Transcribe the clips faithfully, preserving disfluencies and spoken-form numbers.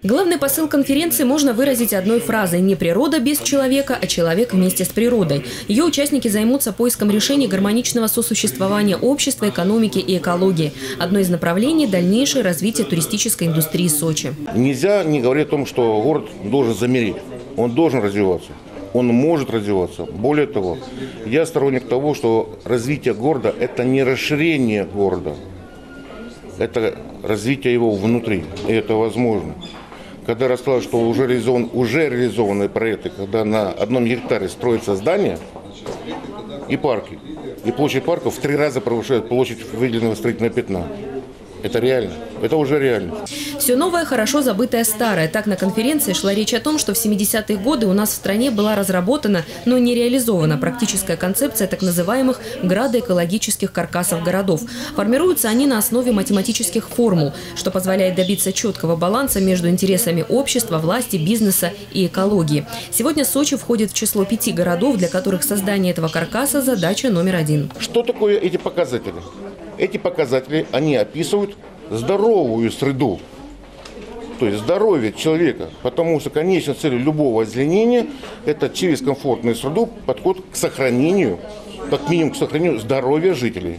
Главный посыл конференции можно выразить одной фразой: не природа без человека, а человек вместе с природой. Ее участники займутся поиском решений гармоничного сосуществования общества, экономики и экологии. Одно из направлений – дальнейшее развитие туристической индустрии Сочи. Нельзя не говорить о том, что город должен замереть. Он должен развиваться. Он может развиваться. Более того, я сторонник того, что развитие города – это не расширение города, это развитие его внутри. И это возможно. Когда я рассказал, что уже, реализован, уже реализованные проекты, когда на одном гектаре строятся здания и парки, и площадь парков в три раза превышает площадь выделенного строительного пятна. Это реально. Это уже реально. Все новое хорошо забытое старое. Так на конференции шла речь о том, что в семидесятые годы у нас в стране была разработана, но не реализована практическая концепция так называемых градоэкологических каркасов городов. Формируются они на основе математических формул, что позволяет добиться четкого баланса между интересами общества, власти, бизнеса и экологии. Сегодня Сочи входит в число пяти городов, для которых создание этого каркаса – задача номер один. Что такое эти показатели? Эти показатели, они описывают здоровую среду, то есть здоровье человека, потому что конечной целью любого озеленения – это через комфортную среду подход к сохранению, как минимум к сохранению здоровья жителей.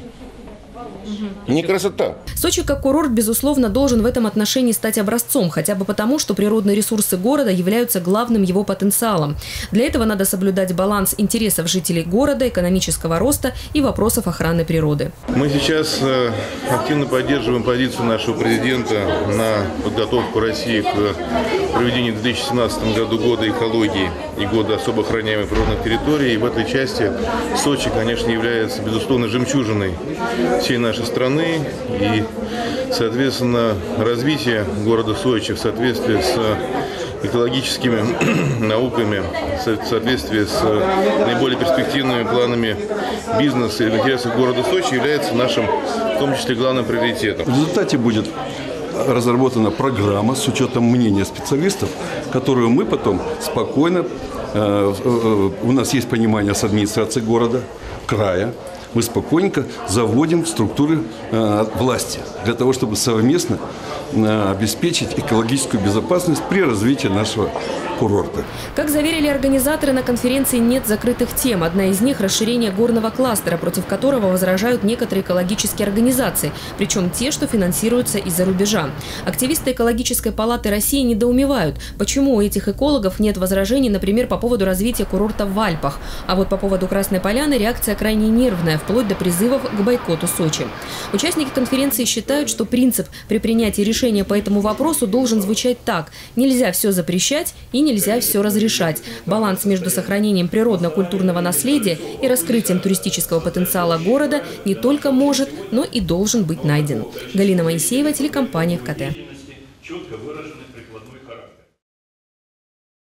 Не красота. Сочи как курорт, безусловно, должен в этом отношении стать образцом, хотя бы потому, что природные ресурсы города являются главным его потенциалом. Для этого надо соблюдать баланс интересов жителей города, экономического роста и вопросов охраны природы. Мы сейчас активно поддерживаем позицию нашего президента на подготовку России к проведению в две тысячи семнадцатом году года экологии и года особо охраняемых природных территорий. И в этой части Сочи, конечно, является, безусловно, жемчужиной всей нашей страны. И, соответственно, развитие города Сочи в соответствии с экологическими науками, в соответствии с наиболее перспективными планами бизнеса и в интересах города Сочи является нашим, в том числе, главным приоритетом. В результате будет разработана программа с учетом мнения специалистов, которую мы потом спокойно, э, э, у нас есть понимание с администрацией города, края, мы спокойненько заводим в структуры э, власти для того, чтобы совместно э, обеспечить экологическую безопасность при развитии нашего курорта. Как заверили организаторы, на конференции нет закрытых тем. Одна из них – расширение горного кластера, против которого возражают некоторые экологические организации, причем те, что финансируются из-за рубежа. Активисты Экологической палаты России недоумевают, почему у этих экологов нет возражений, например, по поводу развития курорта в Альпах. А вот по поводу Красной Поляны реакция крайне нервная, вплоть до призывов к бойкоту Сочи. Участники конференции считают, что принцип при принятии решения по этому вопросу должен звучать так: нельзя все запрещать и нельзя все разрешать. Баланс между сохранением природно-культурного наследия и раскрытием туристического потенциала города не только может, но и должен быть найден. Галина Моисеева, телекомпания ФКТ.